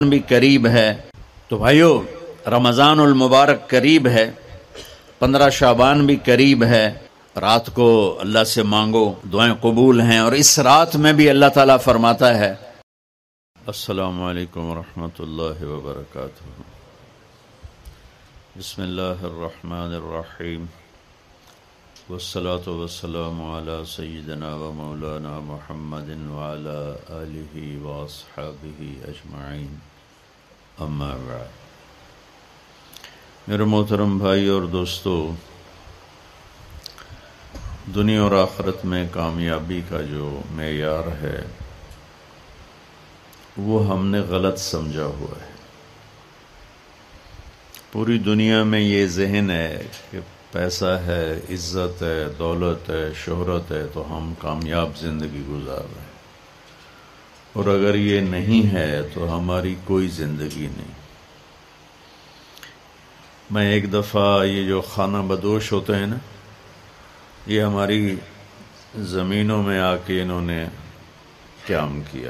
بھی قریب ہے، تو بھائیو رمضان المبارک قریب ہے، 15 شعبان بھی قریب ہے، رات کو اللہ سے مانگو، دعائیں قبول ہیں، اور اس رات میں بھی اللہ تعالیٰ فرماتا ہے۔ السلام علیکم ورحمۃ اللہ وبرکاتہ۔ بسم اللہ الرحمن الرحیم، والصلاة والسلام علی سیدنا و مولانا محمد وعلی آلہ واصحابہ اجمعین، اما بعد۔ میرے محترم بھائی اور دوستو، دنیا اور آخرت میں کامیابی کا جو معیار ہے وہ ہم نے غلط سمجھا ہوا ہے۔ پوری دنیا میں یہ ذہن ہے کہ پیسہ ہے، عزت ہے، دولت ہے، شہرت ہے تو ہم کامیاب زندگی گزار رہے ہیں، اور اگر یہ نہیں ہے تو ہماری کوئی زندگی نہیں۔ میں ایک دفعہ یہ جو خانہ بدوش ہوتے ہیں نا، یہ ہماری زمینوں میں آ کے انہوں نے قیام کیا،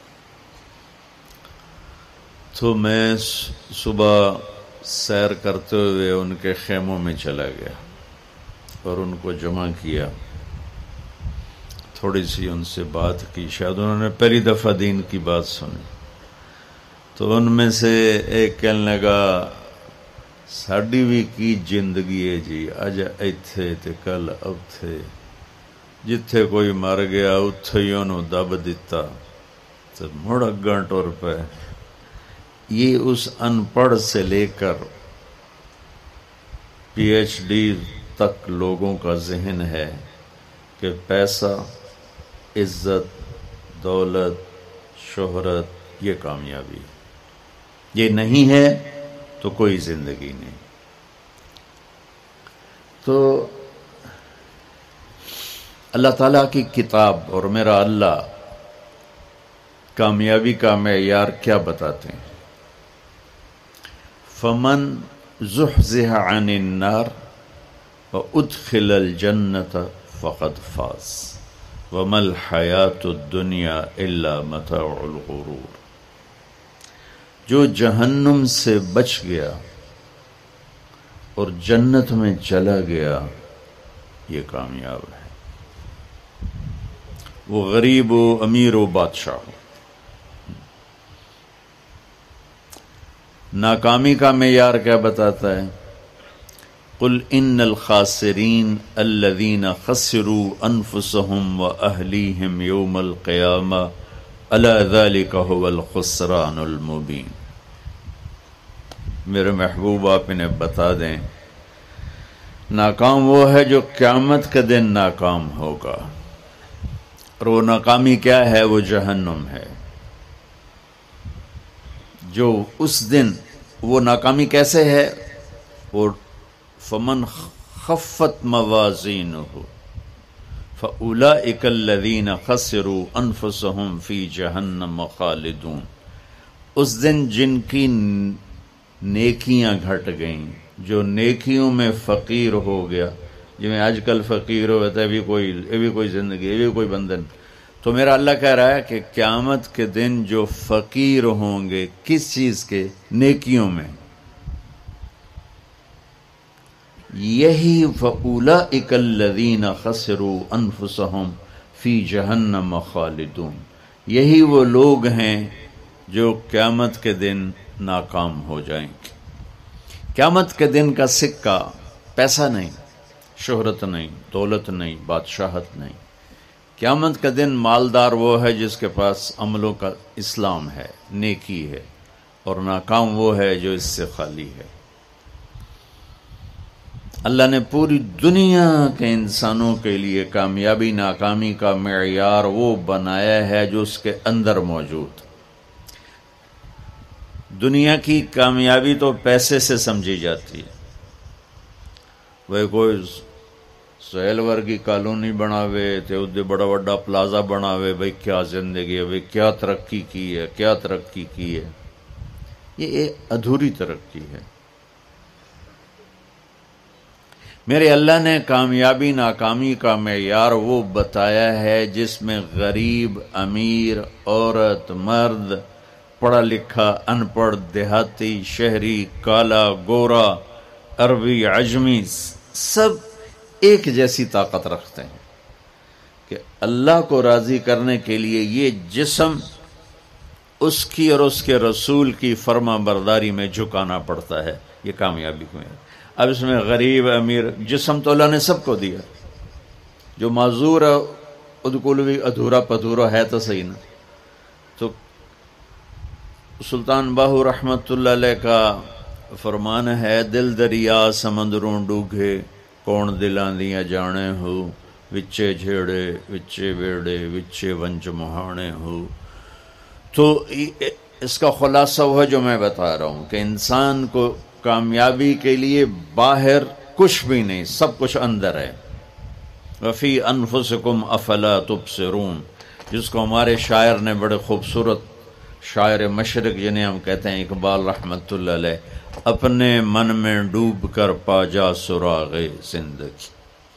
تو میں صبح سیر کرتے ہوئے ان کے خیموں میں چلا گیا اور ان کو جمع کیا، تھوڑی سی ان سے بات کی، شاید انہوں نے پہلی دفعہ دین کی بات سنی، تو ان میں سے ایک کہنے لگا ساڈی بھی کی زندگی ہے جی، اج ایتھے تے کل اوتھے، جتھے کوئی مر گیا اتھے ہی انہوں دب دیتا تے مڑ اگاں ٹر پے۔ یہ اس ان پڑھ سے لے کر پی ایچ ڈی تک لوگوں کا ذہن ہے کہ پیسہ، عزت، دولت، شہرت یہ کامیابی، یہ نہیں ہے تو کوئی زندگی نہیں۔ تو اللہ تعالیٰ کی کتاب اور میرا اللہ کامیابی کا معیار کیا بتاتے ہیں؟ فمن زحزح عن النار وادخل الجنة فقد فاز وما الحیاة الدنیا الا متاع الغرور۔ جو جہنم سے بچ گیا اور جنت میں چلا گیا یہ کامیاب ہے، وہ غریب ہو، امیر ہو، بادشاہ ہو۔ ناکامی کا معیار کیا بتاتا ہے؟ قل ان الخاسرین الذین خسروا انفسهم واہلیہم یوم القیامہ الا ذلک هو الخسران المبین۔ میرے محبوب آپ انہیں بتا دیں، ناکام وہ ہے جو قیامت کے دن ناکام ہوگا، اور وہ ناکامی کیا ہے؟ وہ جہنم ہے۔ جو اس دن وہ ناکامی کیسے ہے؟ وہ فمن خفت موازینہ فاولئک الذین خسروا انفسهم فی جہنم خالدون۔ اس دن جن کی نیکیاں گھٹ گئیں، جو نیکیوں میں فقیر ہو گیا، جو میں آج کل فقیر ہو ہے یہ بھی کوئی زندگی، یہ بھی کوئی بندن، تو میرا اللہ کہہ رہا ہے کہ قیامت کے دن جو فقیر ہوں گے کس چیز کے؟ نیکیوں میں، یہی فَأُولَئِكَ الَّذِينَ خَسِرُوا أَنفُسَهُمْ فِي جَهَنَّمَ خَالِدُونَ۔ یہی وہ لوگ ہیں جو قیامت کے دن ناکام ہو جائیں گے۔ قیامت کے دن کا سکہ پیسہ نہیں، شہرت نہیں، دولت نہیں، بادشاہت نہیں۔ قیامت کا دن مالدار وہ ہے جس کے پاس عملوں کا اسلام ہے، نیکی ہے، اور ناکام وہ ہے جو اس سے خالی ہے۔ اللہ نے پوری دنیا کے انسانوں کے لیے کامیابی ناکامی کا معیار وہ بنایا ہے جو اس کے اندر موجود۔ دنیا کی کامیابی تو پیسے سے سمجھی جاتی ہے، وہ کوئی سہیل ورگی کالونی بناوے تے ادھے بڑا بڑا پلازا بناوے، بھئی کیا زندگی ہے، بھئی کیا ترقی کی ہے، کیا ترقی کی ہے۔ یہ ادھوری ترقی ہے۔ میرے اللہ نے کامیابی ناکامی کا معیار وہ بتایا ہے جس میں غریب، امیر، عورت، مرد، پڑھا لکھا، ان پڑھ، دیہاتی، شہری، کالا، گورا، عربی، عجمی، سب ایک جیسی طاقت رکھتے ہیں کہ اللہ کو راضی کرنے کے لیے یہ جسم اس کی اور اس کے رسول کی فرما برداری میں جھکانا پڑتا ہے. یہ کامیابی کو ہے. اب اس میں غریب امیر، جسم تو اللہ نے سب کو دیا. جو معذور ہے ادکولوی ادھورا پدھورا ہے تو صحیح نا. تو سلطان باہو رحمت اللہ علیہ کا فرمان ہے، دل دریا سمندروں ڈوگے، کون دلاں دیاں جانے ہو، وچے جھیڑے وچے بیڑے وچے ونج مہانے ہو. تو اس کا خلاصہ وہ ہے جو میں بتا رہا ہوں کہ انسان کو کامیابی کے لیے باہر کچھ بھی نہیں، سب کچھ اندر ہے. وفی انفسکم افلا تبصرون، جس کو ہمارے شاعر نے بڑے خوبصورت، شاعر مشرق جنہیں ہم کہتے ہیں اقبال رحمت اللہ علیہ، اپنے من میں ڈوب کر پا جا سراغ زندگی.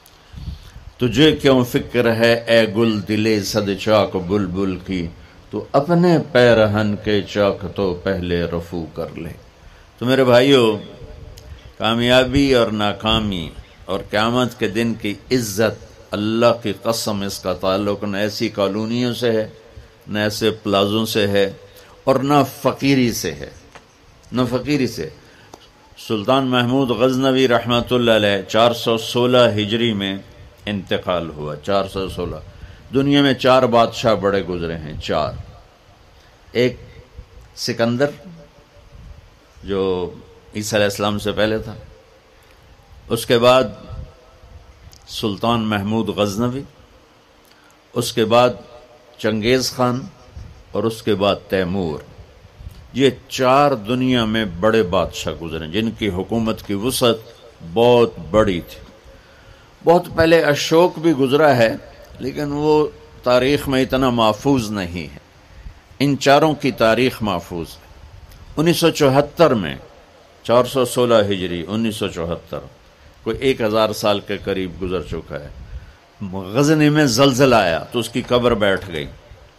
تجھے کیوں فکر ہے اے گل دلے صد چاک بلبل کی، تو اپنے پیرہن کے چاک تو پہلے رفو کر لے. تو میرے بھائیو، کامیابی اور ناکامی اور قیامت کے دن کی عزت، اللہ کی قسم اس کا تعلق نہ ایسی کالونیوں سے ہے، نہ ایسے پلازوں سے ہے، اور نہ فقیری سے ہے، نہ فقیری سے. سلطان محمود غزنوی رحمۃ اللہ علیہ 416 ہجری میں انتقال ہوا. 416. دنیا میں 4 بادشاہ بڑے گزرے ہیں، 4. ایک سکندر جو عیسیٰ علیہ السلام سے پہلے تھا، اس کے بعد سلطان محمود غزنوی، اس کے بعد چنگیز خان، اور اس کے بعد تیمور. یہ 4 دنیا میں بڑے بادشاہ گزرے جن کی حکومت کی وسعت بہت بڑی تھی. بہت پہلے اشوک بھی گزرا ہے، لیکن وہ تاریخ میں اتنا محفوظ نہیں ہے. ان 4 کی تاریخ محفوظ ہے. 1974 میں 416 ہجری 1974، کوئی 1000 سال کے قریب گزر چکا ہے، غزنی میں زلزلہ آیا تو اس کی قبر بیٹھ گئی.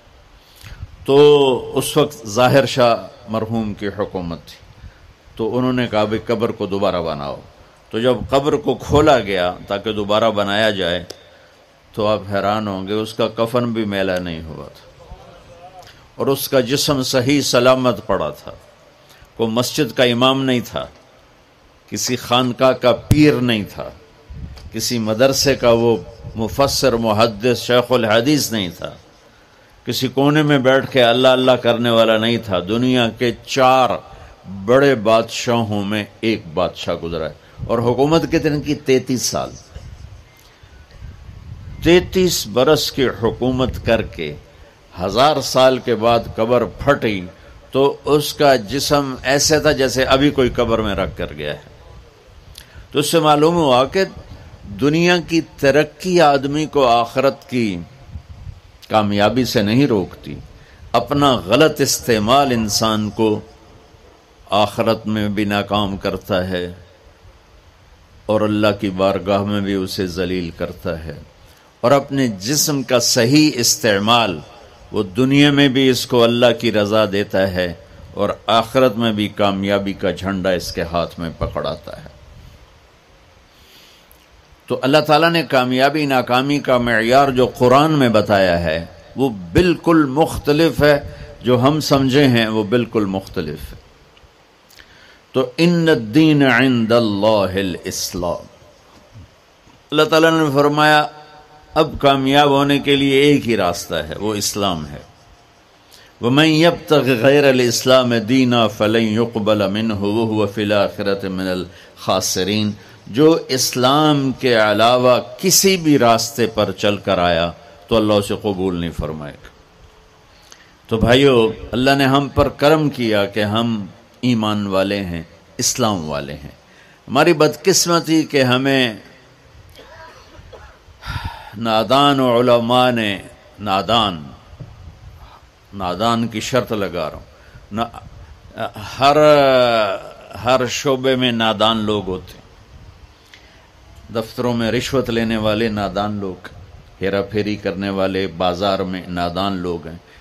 تو اس وقت ظاہر شاہ مرحوم کی حکومت تھی، تو انہوں نے کہا بھئی قبر کو دوبارہ بناؤ. تو جب قبر کو کھولا گیا تاکہ دوبارہ بنایا جائے تو آپ حیران ہوں گے، اس کا کفن بھی میلا نہیں ہوا تھا، اور اس کا جسم صحیح سلامت پڑا تھا. کوئی مسجد کا امام نہیں تھا، کسی خانقاہ کا پیر نہیں تھا، کسی مدرسے کا وہ مفسر محدث شیخ الحدیث نہیں تھا، کسی کونے میں بیٹھ کے اللہ اللہ کرنے والا نہیں تھا. دنیا کے 4 بڑے بادشاہوں میں ایک بادشاہ گزرا ہے، اور حکومت کے دن کی 33 سال، 33 برس کی حکومت کر کے 1000 سال کے بعد قبر پھٹی تو اس کا جسم ایسے تھا جیسے ابھی کوئی قبر میں رکھ کر گیا ہے. تو اس سے معلوم ہوا کہ دنیا کی ترقی آدمی کو آخرت کی کامیابی سے نہیں روکتی، اپنا غلط استعمال انسان کو آخرت میں بھی ناکام کرتا ہے اور اللہ کی بارگاہ میں بھی اسے ذلیل کرتا ہے. اور اپنے جسم کا صحیح استعمال وہ دنیا میں بھی اس کو اللہ کی رضا دیتا ہے اور آخرت میں بھی کامیابی کا جھنڈا اس کے ہاتھ میں پکڑاتا ہے. تو اللہ تعالیٰ نے کامیابی ناکامی کا معیار جو قرآن میں بتایا ہے وہ بالکل مختلف ہے، جو ہم سمجھے ہیں وہ بالکل مختلف ہے. تو ان الدین عند اللہ الاسلام، اللہ تعالیٰ نے فرمایا اب کامیاب ہونے کے لیے ایک ہی راستہ ہے، وہ اسلام ہے. وَمَن يَبْتَغِ غَيْرَ الْإِسْلَامِ دِينًا فَلَن يُقْبَلَ مِنْهُ وَهُوَ فِي الْآخِرَةِ مِنَ الْخَاسِرِينَ. جو اسلام کے علاوہ کسی بھی راستے پر چل کر آیا تو اللہ اسے قبول نہیں فرمائے گا. تو بھائیو، اللہ نے ہم پر کرم کیا کہ ہم ایمان والے ہیں، اسلام والے ہیں. ہماری بدقسمتی کہ ہمیں نادان علماء نے نادان کی شرط لگا رہا ہوں، ہر شعبے میں نادان لوگ ہوتے ہیں. دفتروں میں رشوت لینے والے نادان لوگ، ہیرا پھیری کرنے والے بازار میں نادان لوگ ہیں،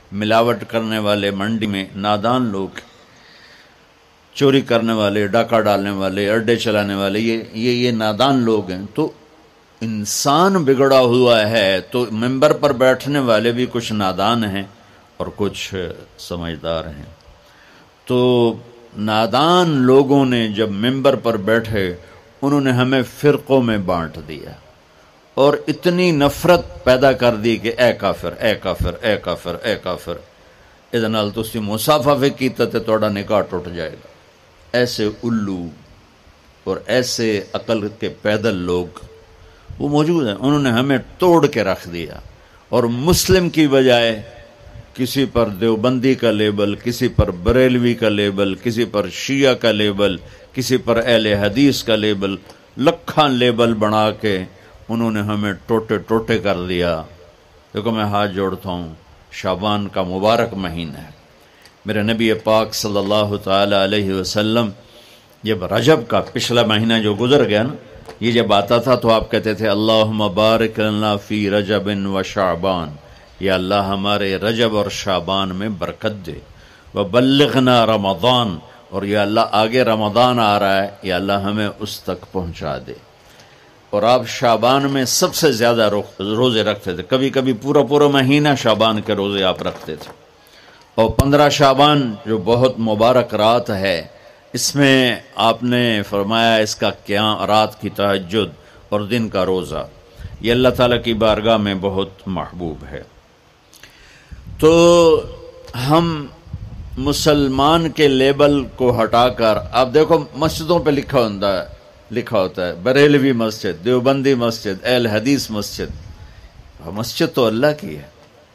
ملاوٹ کرنے والے منڈی میں نادان لوگ، چوری کرنے والے، ڈاکہ ڈالنے والے، اڈے چلانے والے، یہ نادان لوگ ہیں۔ تو انسان بگڑا ہوا ہے تو ممبر پر بیٹھنے والے بھی کچھ نادان ہیں اور کچھ سمجھدار ہیں۔ تو نادان لوگوں نے جب ممبر پر بیٹھے انہوں نے ہمیں فرقوں میں بانٹ دیا اور اتنی نفرت پیدا کر دی کہ اے کافر، اے کافر، اے کافر، اے کافر، ادھے نال تسی مصافحہ بھی کیتا تے تہاڈا نکاح ٹوٹ جائے گا۔ ایسے الو اور ایسے عقل کے پیدل لوگ وہ موجود ہیں، انہوں نے ہمیں توڑ کے رکھ دیا، اور مسلم کی بجائے کسی پر دیوبندی کا لیبل، کسی پر بریلوی کا لیبل، کسی پر شیعہ کا لیبل، کسی پر اہل حدیث کا لیبل، لکھاں لیبل بنا کے انہوں نے ہمیں ٹوٹے ٹوٹے کر دیا۔ دیکھو میں ہاتھ جوڑتا ہوں، شعبان کا مبارک مہینہ ہے، میرے نبی پاک صلی اللہ تعالی علیہ وسلم جب رجب کا پچھلا مہینہ جو گزر گیا نا، یہ جب آتا تھا تو آپ کہتے تھے اللہم بارک لنا فی رجب و شعبان، یا اللہ ہمارے رجب اور شعبان میں برکت دے، وبلغنا رمضان، اور یا اللہ آگے رمضان آ رہا ہے، یا اللہ ہمیں اس تک پہنچا دے۔ اور آپ شعبان میں سب سے زیادہ روزے رکھتے تھے، کبھی کبھی پورا مہینہ شعبان کے روزے آپ رکھتے تھے۔ اور 15 شعبان جو بہت مبارک رات ہے، اس میں آپ نے فرمایا اس کا قیام، رات کی تہجد اور دن کا روزہ، یہ اللہ تعالیٰ کی بارگاہ میں بہت محبوب ہے۔ تو ہم مسلمان کے لیبل کو ہٹا کر، آپ دیکھو مسجدوں پہ لکھا ہوتا ہے بریلوی مسجد، دیوبندی مسجد، اہل حدیث مسجد۔ مسجد تو اللہ کی ہے۔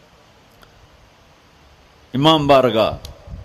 امام بارگاہ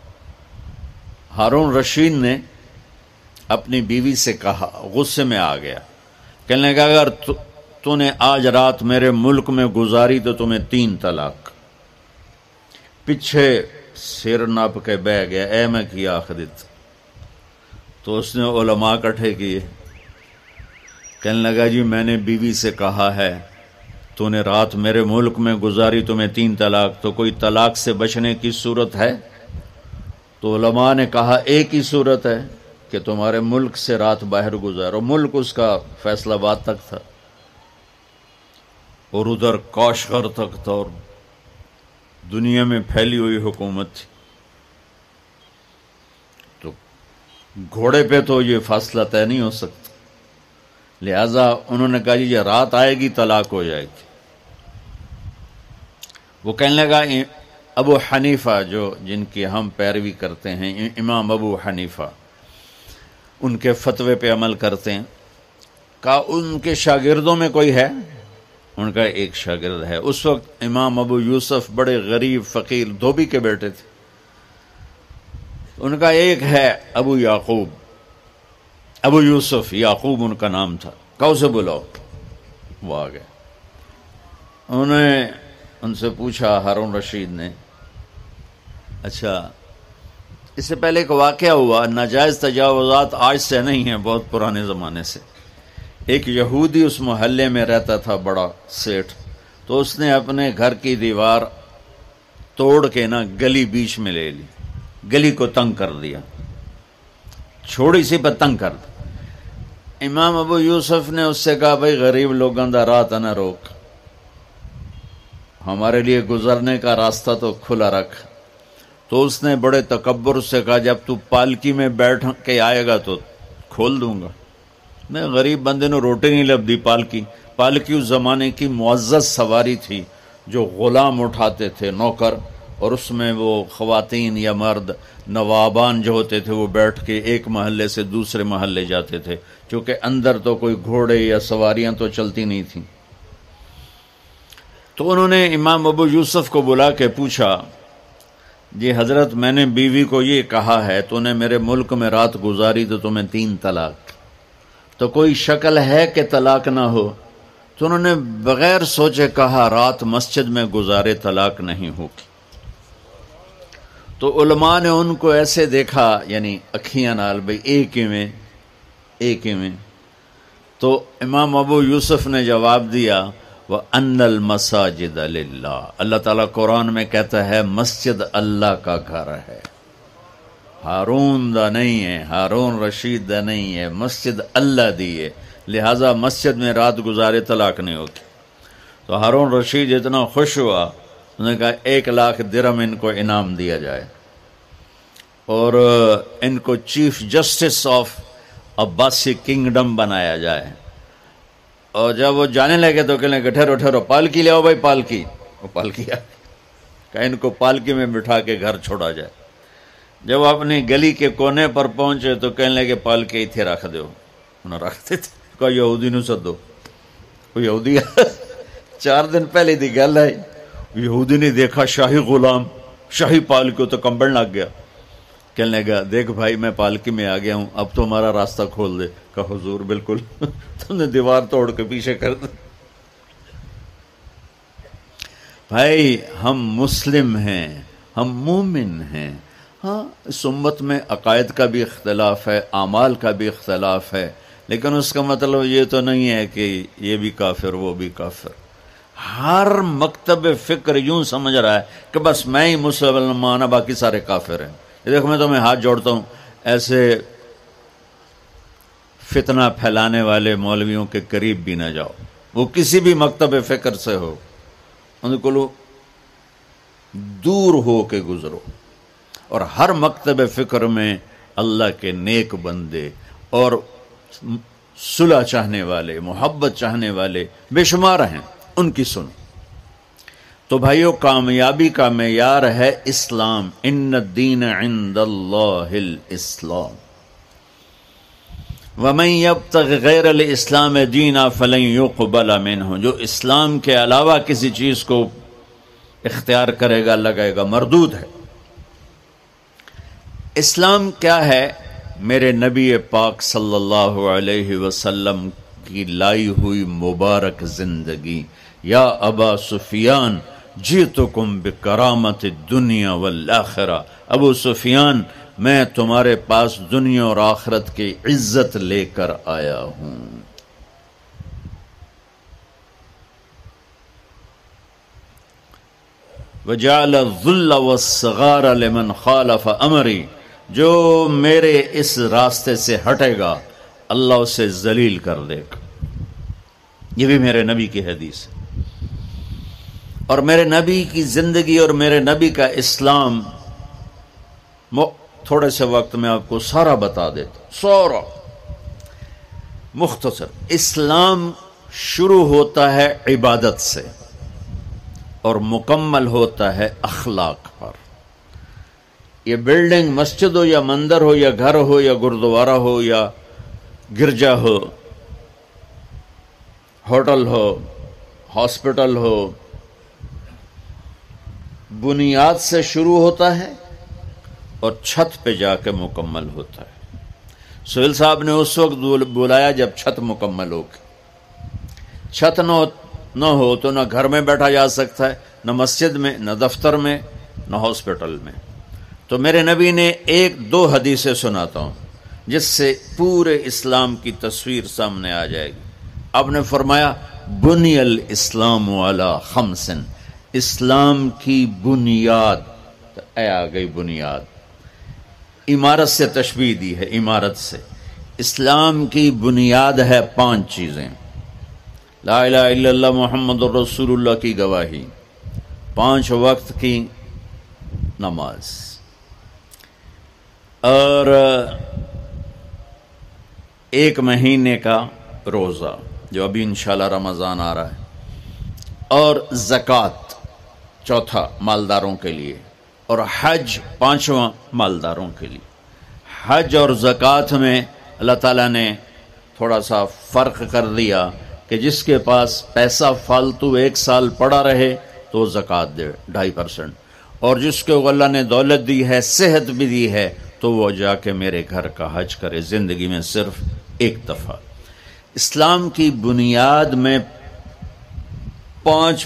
ہارون رشید نے اپنی بیوی سے کہا، غصے میں آ گیا، کہنے لگا اگر تو نے آج رات میرے ملک میں گزاری تو تمہیں 3 طلاق۔ پیچھے سر ناپ کے بہ گیا، اے میں کیا آخدت۔ تو اس نے علماء اکٹھے کیے، کہنے لگا جی میں نے بیوی سے کہا ہے تو نے رات میرے ملک میں گزاری تمہیں 3 طلاق، تو کوئی طلاق سے بچنے کی صورت ہے؟ تو علماء نے کہا ایک ہی صورت ہے کہ تمہارے ملک سے رات باہر گزارو۔ ملک اس کا فیصل آباد تک تھا اور ادھر کاشغر تک تھا، اور دنیا میں پھیلی ہوئی حکومت تھی، تو گھوڑے پہ تو یہ فاصلہ طے نہیں ہو سکتا، لہذا انہوں نے کہا جی یہ رات آئے گی طلاق ہو جائے گی۔ وہ کہنے لگا ابو حنیفہ جن کی ہم پیروی کرتے ہیں، امام ابو حنیفہ، ان کے فتوے پہ عمل کرتے ہیں، کہا ان کے شاگردوں میں کوئی ہے؟ ان کا ایک شاگرد ہے۔ اس وقت امام ابو یوسف بڑے غریب فقیر دھوبی کے بیٹے تھے، ان کا ایک ہے ابو یعقوب، ابو یوسف یعقوب ان کا نام تھا، کہو سے بلاؤ۔ وہ آ گئے، انہوں نے ان سے پوچھا، ہارون رشید نے، اچھا اس سے پہلے ایک واقعہ ہوا، ناجائز تجاوزات آج سے نہیں ہیں، بہت پرانے زمانے سے۔ ایک یہودی اس محلے میں رہتا تھا، بڑا سیٹھ، تو اس نے اپنے گھر کی دیوار توڑ کے نا گلی بیچ میں لے لی، گلی کو تنگ کر دیا، چھوڑی سی پر تنگ کر دی۔ امام ابو یوسف نے اس سے کہا بھائی غریب لوگوں دا راہ نہ روک، ہمارے لیے گزرنے کا راستہ تو کھلا رکھ۔ تو اس نے بڑے تکبر سے کہا جب تو پالکی میں بیٹھ کے آئے گا تو کھول دوں گا۔ میں غریب بندے نے روٹی نہیں لبدی۔ پالکی اس زمانے کی معزز سواری تھی جو غلام اٹھاتے تھے، نوکر، اور اس میں وہ خواتین یا مرد نوابان جو ہوتے تھے وہ بیٹھ کے ایک محلے سے دوسرے محلے جاتے تھے، چونکہ اندر تو کوئی گھوڑے یا سواریاں تو چلتی نہیں تھیں۔ تو انہوں نے امام ابو یوسف کو بلا کے پوچھا، جی حضرت میں نے بیوی کو یہ کہا ہے تو نے میرے ملک میں رات گزاری تو تمہیں 3 طلاق، تو کوئی شکل ہے کہ طلاق نہ ہو؟ تو انہوں نے بغیر سوچے کہا رات مسجد میں گزارے طلاق نہیں ہوگی۔ تو علماء نے ان کو ایسے دیکھا، یعنی اکھیاں نال، بھئی ایک ہی میں۔ تو امام ابو یوسف نے جواب دیا، وَأَنَّ الْمَسَاجِدَ لِلَّهِ، اللہ تعالیٰ قرآن میں کہتا ہے مسجد اللہ کا گھر ہے، ہارون دا نہیں ہے، ہارون رشید دا نہیں ہے، مسجد اللہ دی ہے، لہٰذا مسجد میں رات گزارے طلاق نہیں ہوتی۔ تو ہارون رشید اتنا خوش ہوا، انہوں نے کہا 1,00,000 درہم ان کو انعام دیا جائے اور ان کو chief justice of Abbasi kingdom بنایا جائے۔ اور جب وہ جانے لگے تو کہنے لگے ٹھہرو ٹھہرو، پالکی لے آؤ بھائی، پالکی۔ وہ پالکی آ کہ ان کو پالکی میں بٹھا کے گھر چھوڑا جائے۔ جب وہ اپنی گلی کے کونے پر پہنچے تو کہنے لگے پالکی اتھے رکھ دو، انہوں رکھتے تھے، کہا یہودی نو سدو۔ وہ یہودی 4 دن پہلے دی گل ہے، یہودی نے دیکھا شاہی غلام، شاہی پالکی تو کمبل لگ گیا، کہنے لگا دیکھ بھائی میں پالکی میں آ گیا ہوں، اب تو ہمارا راستہ کھول دے۔ کہا حضور بالکل، تم نے دیوار توڑ کے پیچھے کر دی۔ بھائی ہم مسلم ہیں، ہم مومن ہیں۔ ہاں اس امت میں عقائد کا بھی اختلاف ہے، اعمال کا بھی اختلاف ہے، لیکن اس کا مطلب یہ تو نہیں ہے کہ یہ بھی کافر وہ بھی کافر۔ ہر مکتب فکر یوں سمجھ رہا ہے کہ بس میں ہی مسلمان ہوں، باقی سارے کافر ہیں۔ یہ دیکھو میں تمہیں ہاتھ جوڑتا ہوں، ایسے فتنہ پھیلانے والے مولویوں کے قریب بھی نہ جاؤ، وہ کسی بھی مکتب فکر سے ہو، ان کو دور ہو کے گزرو۔ اور ہر مکتب فکر میں اللہ کے نیک بندے اور صلح چاہنے والے، محبت چاہنے والے بے شمار ہیں، ان کی سنو۔ تو بھائیو کامیابی کا معیار ہے اسلام، ان الدین عند اللہ الاسلام، ومن یبتغ غیر الاسلام دینا فلن یقبل منہ، جو اسلام کے علاوہ کسی چیز کو اختیار کرے گا اللہ کہے گا مردود ہے۔ اسلام کیا ہے؟ میرے نبی پاک صلی اللہ علیہ وسلم کی لائی ہوئی مبارک زندگی۔ یا ابا سفیان جئتکم بکرامت الدنیا والآخرہ، ابو سفیان میں تمہارے پاس دنیا اور آخرت کی عزت لے کر آیا ہوں۔ وجعل الذل والصغار لمن خالف امری، جو میرے اس راستے سے ہٹے گا اللہ اسے ذلیل کر دے گا۔ یہ بھی میرے نبی کی حدیث ہے، اور میرے نبی کی زندگی اور میرے نبی کا اسلام تھوڑے سے وقت میں آپ کو سارا بتا دیتا ہوں، سارا مختصر۔ اسلام شروع ہوتا ہے عبادت سے اور مکمل ہوتا ہے اخلاق پر۔ یہ بلڈنگ مسجد ہو یا مندر ہو یا گھر ہو یا گردوارہ ہو یا گرجا ہو، ہوٹل ہو، ہاسپٹل ہو، بنیاد سے شروع ہوتا ہے اور چھت پہ جا کے مکمل ہوتا ہے۔ سہیل صاحب نے اس وقت بلایا جب چھت مکمل ہوگی۔ چھت نہ ہو تو نہ گھر میں بیٹھا جا سکتا ہے، نہ مسجد میں، نہ دفتر میں، نہ ہاسپٹل میں۔ تو میرے نبی نے 1-2 حدیثیں سناتا ہوں جس سے پورے اسلام کی تصویر سامنے آ جائے گی۔ آپ نے فرمایا بنی الاسلام علی 5، اسلام کی بنیاد، آ گئی بنیاد، عمارت سے تشبیہ دی ہے، عمارت سے۔ اسلام کی بنیاد ہے 5 چیزیں، لا الہ الا اللہ محمد رسول اللہ کی گواہی، 5 وقت کی نماز، اور 1 مہینے کا روزہ جو ابھی انشاءاللہ رمضان آ رہا ہے، اور زکوٰۃ 4 مالداروں کے لیے، اور حج 5واں مالداروں کے لیے۔ حج اور زکوٰۃ میں اللہ تعالیٰ نے تھوڑا سا فرق کر دیا کہ جس کے پاس پیسہ فالتو 1 سال پڑا رہے تو زکوٰۃ دے 2.5%، اور جس کو اللہ نے دولت دی ہے، صحت بھی دی ہے، تو وہ جا کے میرے گھر کا حج کرے زندگی میں صرف 1 دفعہ۔ اسلام کی بنیاد میں 5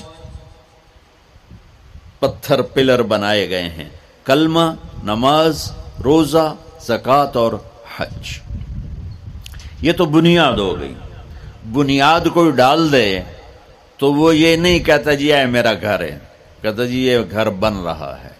پتھر پلر بنائے گئے ہیں، کلمہ، نماز، روزہ، زکوٰۃ اور حج۔ یہ تو بنیاد ہو گئی۔ بنیاد کوئی ڈال دے تو وہ یہ نہیں کہتا جی یہ میرا گھر ہے، کہتا جی یہ گھر بن رہا ہے،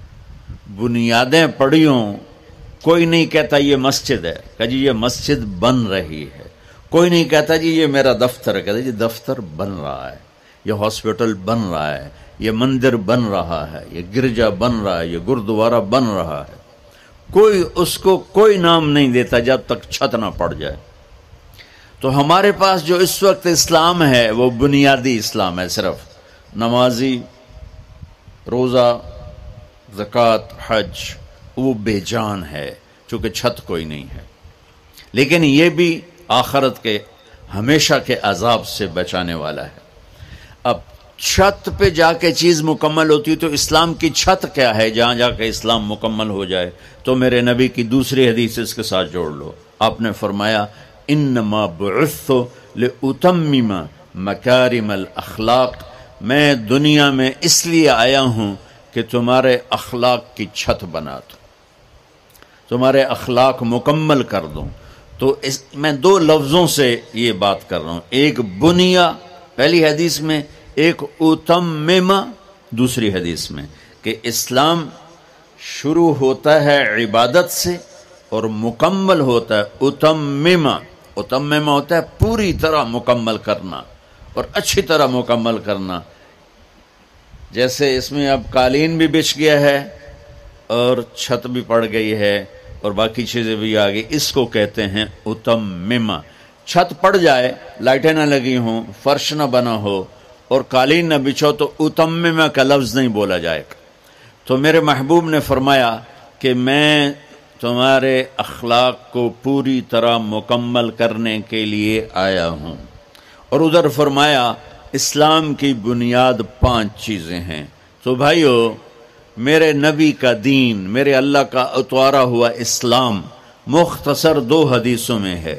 بنیادیں پڑی ہوں، کوئی نہیں کہتا یہ مسجد ہے، کہ جی یہ مسجد بن رہی ہے، کوئی نہیں کہتا جی یہ میرا دفتر ہے، کہتا جی دفتر بن رہا ہے، یہ ہاسپٹل بن رہا ہے، یہ مندر بن رہا ہے، یہ گرجا بن رہا ہے، یہ گردوارہ بن رہا ہے۔ کوئی اس کو کوئی نام نہیں دیتا جب تک چھت نہ پڑ جائے۔ تو ہمارے پاس جو اس وقت اسلام ہے وہ بنیادی اسلام ہے، صرف نمازی، روزہ، زکوٰۃ، حج، وہ بے جان ہے چونکہ چھت کوئی نہیں ہے، لیکن یہ بھی آخرت کے ہمیشہ کے عذاب سے بچانے والا ہے۔ اب چھت پہ جا کے چیز مکمل ہوتی تو اسلام کی چھت کیا ہے جہاں جا کے اسلام مکمل ہو جائے؟ تو میرے نبی کی دوسری حدیث اس کے ساتھ جوڑ لو، آپ نے فرمایا انما بعثت لاتمم مکارم الاخلاق، میں دنیا میں اس لیے آیا ہوں کہ تمہارے اخلاق کی چھت بنا دوں، تمہارے اخلاق مکمل کر دوں۔ تو میں دو لفظوں سے یہ بات کر رہا ہوں، ایک بنیا پہلی حدیث میں، ایک اتمم دوسری حدیث میں، کہ اسلام شروع ہوتا ہے عبادت سے اور مکمل ہوتا ہے اتمم۔ اتمم ہوتا ہے پوری طرح مکمل کرنا اور اچھی طرح مکمل کرنا۔ جیسے اس میں اب قالین بھی بچھ گیا ہے اور چھت بھی پڑ گئی ہے اور باقی چیزیں بھی آ گئی، اس کو کہتے ہیں اتمم۔ چھت پڑ جائے، لائٹیں نہ لگی ہوں، فرش نہ بنا ہو اور قالین نہ بچھو تو اتمم کا لفظ نہیں بولا جائے گا۔ تو میرے محبوب نے فرمایا کہ میں تمہارے اخلاق کو پوری طرح مکمل کرنے کے لیے آیا ہوں۔ اور ادھر فرمایا اسلام کی بنیاد 5 چیزیں ہیں۔ تو بھائیو، میرے نبی کا دین، میرے اللہ کا اتوارا ہوا اسلام مختصر 2 حدیثوں میں ہے،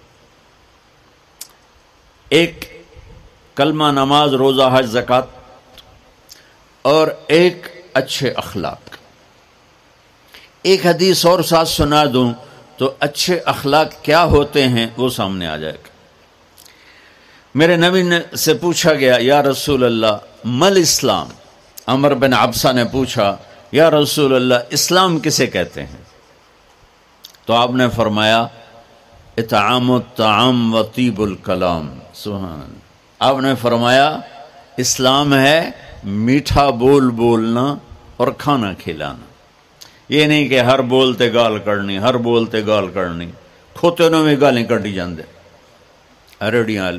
ایک کلمہ، نماز، روزہ، حج، زکوٰۃ، اور ایک اچھے اخلاق۔ ایک حدیث اور ساتھ سنا دوں تو اچھے اخلاق کیا ہوتے ہیں وہ سامنے آ جائے گا۔ میرے نبی سے پوچھا گیا یا رسول اللہ مل اسلام، عمر بن عبسہ نے پوچھا یا رسول اللہ اسلام کسے کہتے ہیں؟ تو آپ نے فرمایا اطعام الطعام و طیب الکلام۔ سبحان اللہ۔ آپ نے فرمایا اسلام ہے میٹھا بول بولنا اور کھانا کھلانا۔ یہ نہیں کہ ہر بولتے گال کرنی، ہر بولتے گال کرنی، کھوتے نوں میں گالیں کٹی جاندے ریڑیاں والے۔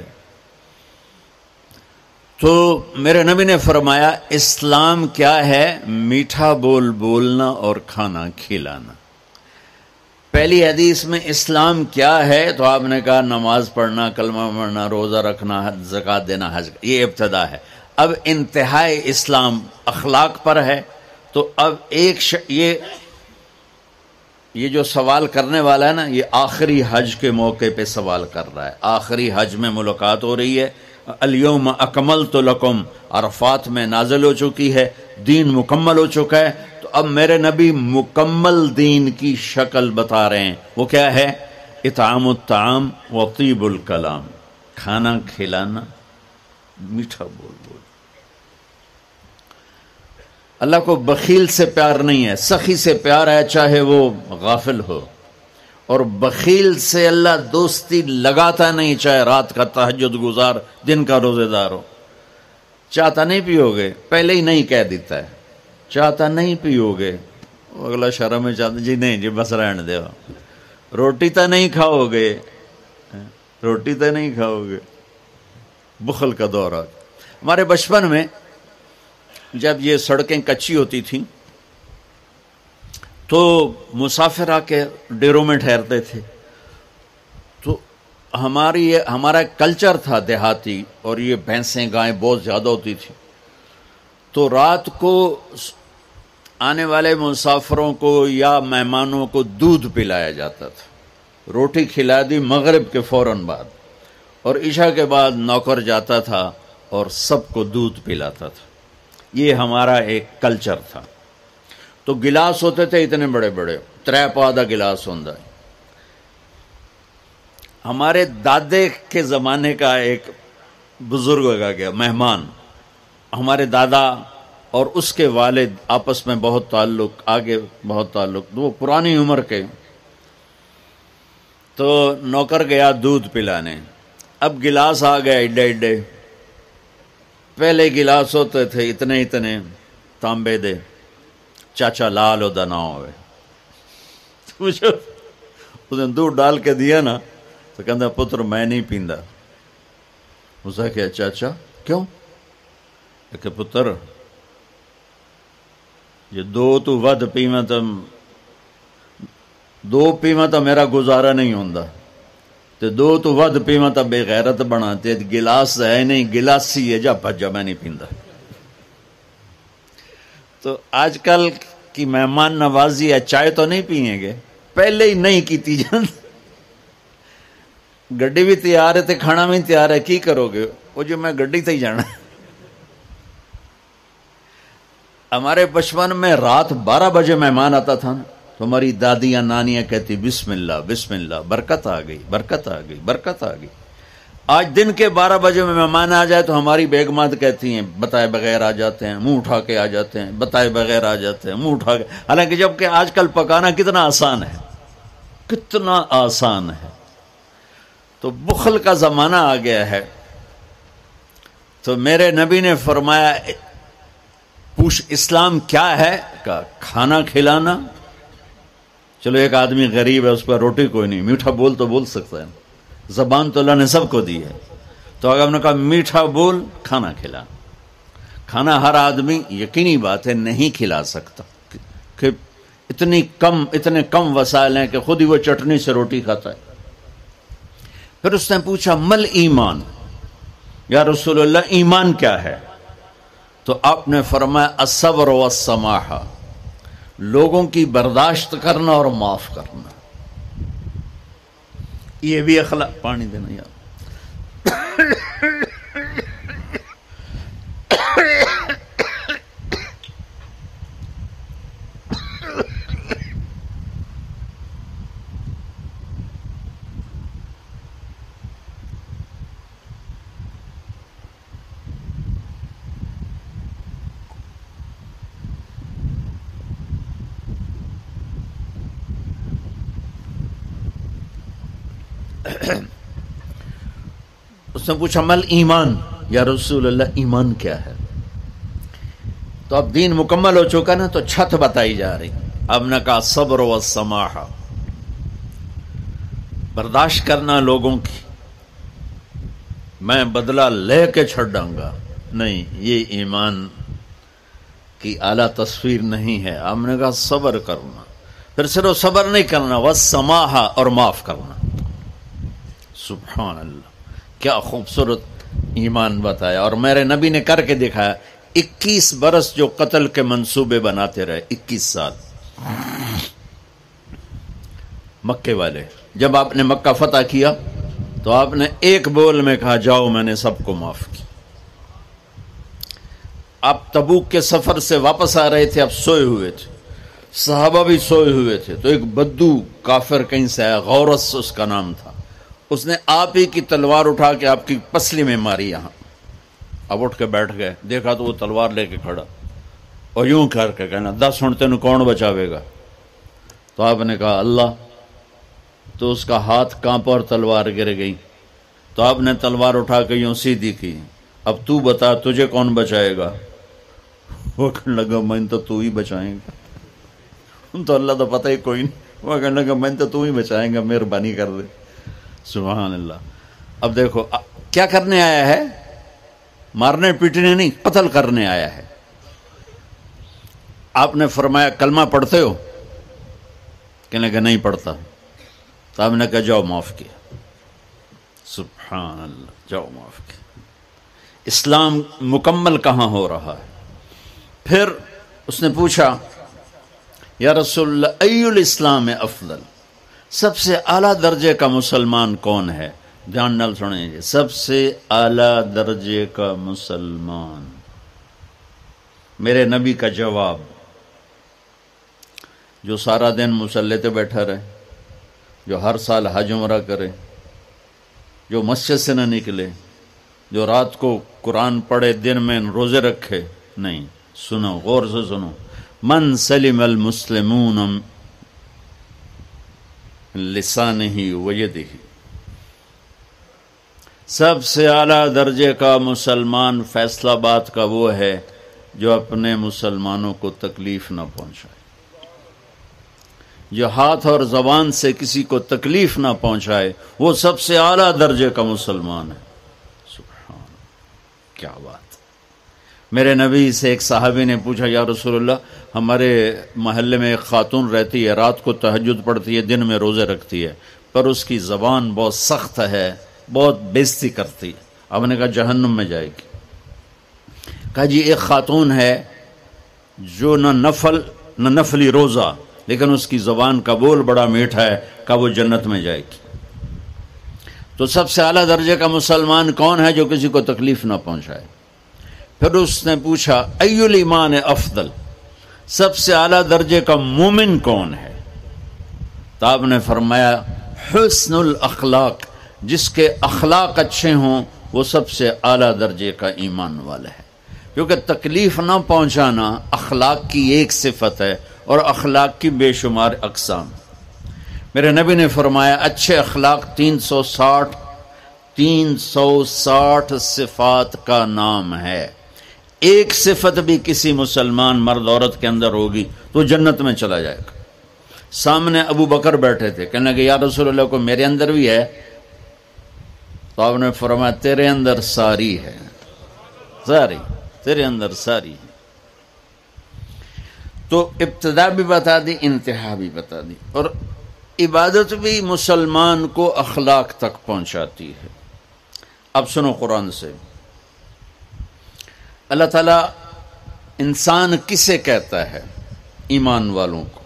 تو میرے نبی نے فرمایا اسلام کیا ہے؟ میٹھا بول بولنا اور کھانا کھلانا۔ پہلی حدیث میں اسلام کیا ہے تو آپ نے کہا نماز پڑھنا، کلمہ پڑھنا، روزہ رکھنا، زکوٰۃ دینا، حج، یہ ابتدا ہے۔ اب انتہائی اسلام اخلاق پر ہے۔ تو اب یہ جو سوال کرنے والا ہے نا، یہ آخری حج کے موقع پہ سوال کر رہا ہے، آخری حج میں ملاقات ہو رہی ہے۔ الیوم اکملت لکم عرفات میں نازل ہو چکی ہے، دین مکمل ہو چکا ہے۔ تو اب میرے نبی مکمل دین کی شکل بتا رہے ہیں، وہ کیا ہے؟ اطعام الطعام و طیب الکلام، کھانا کھلانا، میٹھا بول بول۔ اللہ کو بخیل سے پیار نہیں ہے، سخی سے پیار ہے، چاہے وہ غافل ہو۔ اور بخیل سے اللہ دوستی لگاتا نہیں، چاہے رات کا تہجد گزار، دن کا روزے دار ہو۔ چاہتا نہیں پیو گے، پہلے ہی نہیں کہہ دیتا ہے، چاہتا نہیں پیو گے، اگلا شرم میں چاہتا جی نہیں جی بس رہن دے، روٹی تو نہیں کھاؤ گے، روٹی تو نہیں کھاؤ گے، بخل کا دور آ گیا۔ ہمارے بچپن میں جب یہ سڑکیں کچی ہوتی تھیں تو مسافر آ کے ڈیروں میں ٹھہرتے تھے، تو ہمارا کلچر تھا دیہاتی، اور یہ بھینسیں گائیں بہت زیادہ ہوتی تھی، تو رات کو آنے والے مسافروں کو یا مہمانوں کو دودھ پلایا جاتا تھا، روٹی کھلا دی مغرب کے فوراً بعد، اور عشاء کے بعد نوکر جاتا تھا اور سب کو دودھ پلاتا تھا۔ یہ ہمارا ایک کلچر تھا۔ تو گلاس ہوتے تھے اتنے بڑے بڑے، 3 پا دا گلاس ہوندا ہے۔ ہمارے دادے کے زمانے کا ایک بزرگ کا گیا مہمان. ہمارے دادا اور اس کے والد آپس میں بہت تعلق، آگے بہت تعلق، وہ پرانی عمر کے. تو نوکر گیا دودھ پلانے. اب گلاس آ گیا ایڈے ایڈے. پہلے گلاس ہوتے تھے اتنے اتنے تانبے دے، چاچا لال ہو نہ ہوئے. اس نے دودھ ڈال کے دیا نا تو کہتا پتر میں نہیں پیندا. اس نے کہا چاچا کیوں؟ کہ پتر یہ دو ود پیواں تو دو پیواں تو میرا گزارا نہیں ہوندا تے دو تو ود پیواں تو بے غیرت بنا تے گلاس ہے نہیں گلاسی ہے جا بھجا میں نہیں پیندا. تو آج کل کی مہمان نوازی ہے، چائے تو نہیں پئیں گے، پہلے ہی نہیں کیتی جاندی. گڈی بھی تیار ہے تے کھانا بھی تیار ہے، کی کرو گے؟ وہ جو میں گڈی تے ہی جانا. ہمارے بچپن میں رات 12 بجے مہمان آتا تھا نا تو ہماری دادیاں نانیاں کہتی بسم اللہ بسم اللہ، برکت آ گئی برکت آ گئی برکت آ گئی. آج دن کے 12 بجے میں مہمان آ جائے تو ہماری بیگمات کہتی ہیں بتائے بغیر آ جاتے ہیں، منہ اٹھا کے آ جاتے ہیں، بتائے بغیر آ جاتے ہیں، منہ اٹھا کے. حالانکہ جب کہ آج کل پکانا کتنا آسان ہے، کتنا آسان ہے. تو بخل کا زمانہ آ گیا ہے. تو میرے نبی نے فرمایا پوچھ اسلام کیا ہے؟ کہ کھانا کھلانا. چلو ایک آدمی غریب ہے، اس پر روٹی کوئی نہیں، میٹھا بول تو بول سکتا ہے، زبان تو اللہ نے سب کو دی ہے. تو اگر ہم نے کہا میٹھا بول، کھانا کھلا. کھانا ہر آدمی یقینی بات ہے نہیں کھلا سکتا کہ اتنے کم وسائل ہیں کہ خود ہی وہ چٹنی سے روٹی کھاتا ہے. پھر اس نے پوچھا مل ایمان، یا رسول اللہ ایمان کیا ہے؟ تو آپ نے فرمایا الصبر والسماحہ، لوگوں کی برداشت کرنا اور معاف کرنا. یہ بھی اخلاق. پانی دینا یار. اس نے پوچھا مل ایمان، یا رسول اللہ ایمان کیا ہے؟ تو اب دین مکمل ہو چکا نا تو چھت بتائی جا رہی. اب نے کہا صبر و سماحہ، برداشت کرنا لوگوں کی، میں بدلہ لے کے چھڑوں گا نہیں، یہ ایمان کی اعلیٰ تصویر نہیں ہے. ہم نے کہا صبر کرنا. پھر صرف صبر نہیں کرنا، والسماحہ، اور معاف کرنا. سبحان اللہ، کیا خوبصورت ایمان بتایا. اور میرے نبی نے کر کے دکھایا. 21 برس جو قتل کے منصوبے بناتے رہے، 21 سال. مکے والے جب آپ نے مکہ فتح کیا تو آپ نے ایک بول میں کہا جاؤ میں نے سب کو معاف کیا. آپ تبوک کے سفر سے واپس آ رہے تھے، آپ سوئے ہوئے تھے، صحابہ بھی سوئے ہوئے تھے. تو ایک بدو کافر کہیں سے آیا، غورس اس کا نام تھا. اس نے آپ ہی کی تلوار اٹھا کے آپ کی پسلی میں ماری یہاں. اب اٹھ کے بیٹھ گئے، دیکھا تو وہ تلوار لے کے کھڑا اور یوں کر کے کہنا 10 ہن تینوں کون بچاوے گا؟ تو آپ نے کہا اللہ. تو اس کا ہاتھ کانپا اور تلوار گر گئی. تو آپ نے تلوار اٹھا کے یوں سیدھی کی. اب تو بتا تجھے کون بچائے گا؟ وہ کہنے لگا میں تو ہی بچائیں گا. تو اللہ تو پتہ ہی کوئی نہیں. وہ کہنے لگا میں تو ہی بچائیں گا، مہربانی کر دے. سبحان اللہ. اب دیکھو کیا کرنے آیا ہے، مارنے پیٹنے نہیں، قتل کرنے آیا ہے. آپ نے فرمایا کلمہ پڑھتے ہو؟ کہنے لگا نہیں پڑھتا. تو آپ نے کہا جاؤ معاف کیا. سبحان اللہ، جاؤ معاف کیا. اسلام مکمل کہاں ہو رہا ہے. پھر اس نے پوچھا یا رسول اللہ ای الاسلام افضل، سب سے اعلیٰ درجے کا مسلمان کون ہے؟ دھیان نال سنیں جی، سب سے اعلیٰ درجے کا مسلمان. میرے نبی کا جواب، جو سارا دن مصلی پہ بیٹھا رہے، جو ہر سال حج عمرہ کرے، جو مسجد سے نہ نکلے، جو رات کو قرآن پڑھے دن میں روزے رکھے؟ نہیں. سنو، غور سے سنو. من سلم المسلمون لسانہ ویدہ، سب سے اعلیٰ درجے کا مسلمان فیصلہ بات کا وہ ہے جو اپنے مسلمانوں کو تکلیف نہ پہنچائے، جو ہاتھ اور زبان سے کسی کو تکلیف نہ پہنچائے، وہ سب سے اعلیٰ درجے کا مسلمان ہے. سبحان، کیا بات. میرے نبی سے ایک صحابی نے پوچھا، یا رسول اللہ، ہمارے محلے میں ایک خاتون رہتی ہے، رات کو تہجد پڑھتی ہے، دن میں روزے رکھتی ہے، پر اس کی زبان بہت سخت ہے، بہت بےزتی کرتی ہے. اب نے کہا جہنم میں جائے گی. کہا جی ایک خاتون ہے جو نہ نفلی روزہ، لیکن اس کی زبان کا بول بڑا میٹھا ہے، کہا وہ جنت میں جائے گی. تو سب سے اعلیٰ درجے کا مسلمان کون ہے؟ جو کسی کو تکلیف نہ پہنچائے. پھر اس نے پوچھا ای الایمان افضل، سب سے اعلیٰ درجے کا مومن کون ہے؟ تو آپ نے فرمایا حسن الاخلاق، جس کے اخلاق اچھے ہوں وہ سب سے اعلیٰ درجے کا ایمان والا ہے. کیونکہ تکلیف نہ پہنچانا اخلاق کی ایک صفت ہے، اور اخلاق کی بے شمار اقسام. میرے نبی نے فرمایا اچھے اخلاق 360 صفات کا نام ہے. ایک صفت بھی کسی مسلمان مرد عورت کے اندر ہوگی تو جنت میں چلا جائے گا. سامنے ابو بکر بیٹھے تھے، کہنے لگے یا رسول اللہ کو میرے اندر بھی ہے؟ تو آپ نے فرمایا تیرے اندر ساری ہے، ساری تیرے اندر ساری ہے. تو ابتدا بھی بتا دی، انتہا بھی بتا دی. اور عبادت بھی مسلمان کو اخلاق تک پہنچاتی ہے. اب سنو قرآن سے، اللہ تعالیٰ انسان کسے کہتا ہے؟ ایمان والوں کو.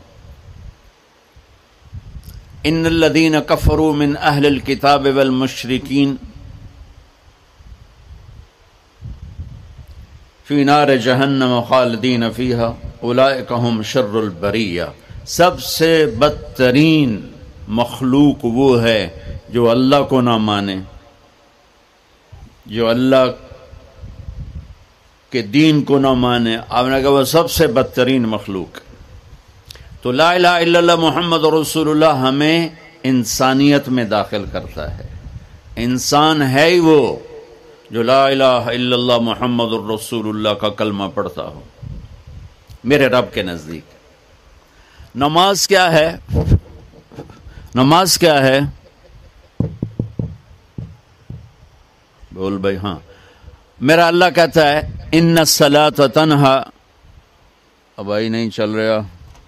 ان الذین کفروا من اہل الکتاب والمشرکین فی نار جہنم خالدین فیہا اولئک ہم شر البریہ. سب سے بدترین مخلوق وہ ہے جو اللہ کو نہ مانے، جو اللہ کے دین کو نہ مانے. آپ نے کہا وہ سب سے بدترین مخلوق. تو لا الہ الا اللہ محمد رسول اللہ ہمیں انسانیت میں داخل کرتا ہے. انسان ہے ہی وہ جو لا الہ الا اللہ محمد الرسول اللہ کا کلمہ پڑھتا ہو میرے رب کے نزدیک. نماز کیا ہے؟ نماز کیا ہے؟ بول بھائی. ہاں، میرا اللہ کہتا ہے ان الصلاۃ تنہا. اب آئی نہیں چل رہا.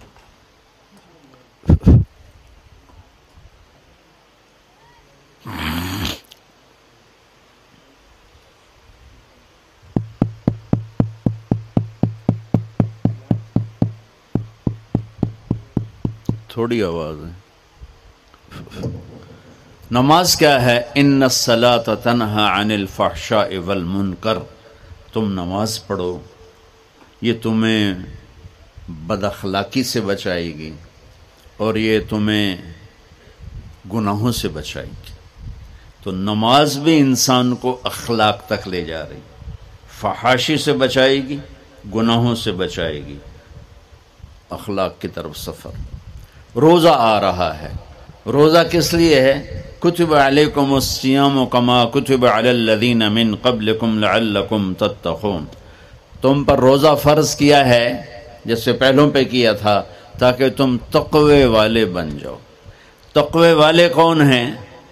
تھوڑی آواز ہے. نماز کیا ہے؟ ان الصلاۃ تنہا عن الفحشاء والمنکر. تم نماز پڑھو، یہ تمہیں بد اخلاقی سے بچائے گی اور یہ تمہیں گناہوں سے بچائے گی. تو نماز بھی انسان کو اخلاق تک لے جا رہی، فحاشی سے بچائے گی، گناہوں سے بچائے گی، اخلاق کی طرف سفر. روزہ آ رہا ہے. روزہ کس لیے ہے؟ کتب علیکم الصیام کما کتب علی الذین من قبلکم لعلکم تتقون. تم پر روزہ فرض کیا ہے جس سے پہلوں پہ کیا تھا تاکہ تم تقوی والے بن جاؤ. تقوی والے کون ہیں؟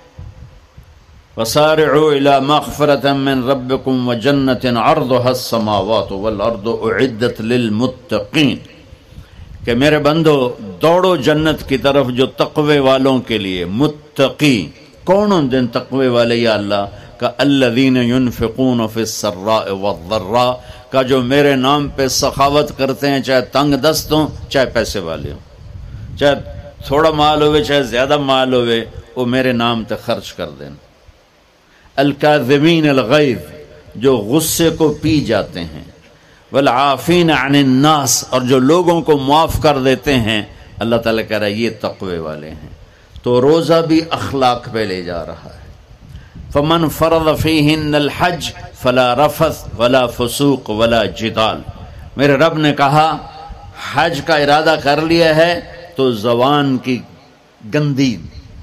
وسارعوا الی مغفرۃ من ربکم وجنۃ عرضها السماوات والارض اعدت للمتقین. کہ میرے بندو دوڑو جنت کی طرف جو تقوی والوں کے لیے. متقی کون ہوں دن تقوی والے یا اللہ کا؟ الذین ينفقون فی السراء والضراء، کا جو میرے نام پہ سخاوت کرتے ہیں، چاہے تنگ دست ہوں چاہے پیسے والے ہوں، چاہے تھوڑا مال ہوئے چاہے زیادہ مال ہوئے، وہ میرے نام پہ خرچ کر دیں. الکاظمین الغیظ، جو غصے کو پی جاتے ہیں. والعافین عن الناس، اور جو لوگوں کو معاف کر دیتے ہیں. اللہ تعالیٰ کہہ رہا ہے یہ تقوی والے ہیں. تو روزہ بھی اخلاق پہ لے جا رہا ہے. فمن فرض فیہن الحج فلا رفث ولا فسوق ولا جدال. میرے رب نے کہا حج کا ارادہ کر لیا ہے تو زبان کی گندی،